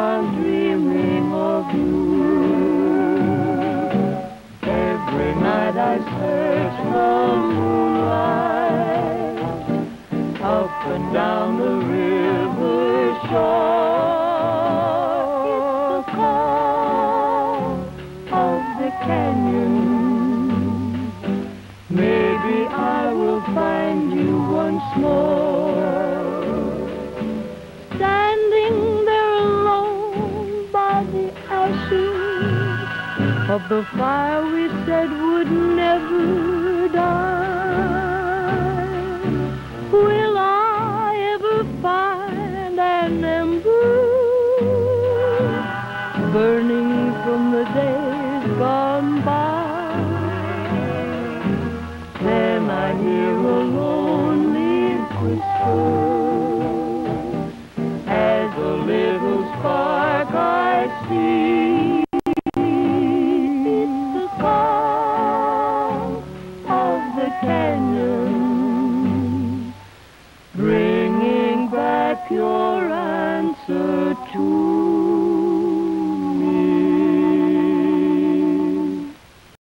on dreaming of you. Every night I search the moonlight, up and down the river shore. It's the call of the canyon. Maybe I will find you once more. Standing there alone by the ashes of the fire we said would never die. Will I ever find an ember burning from the days gone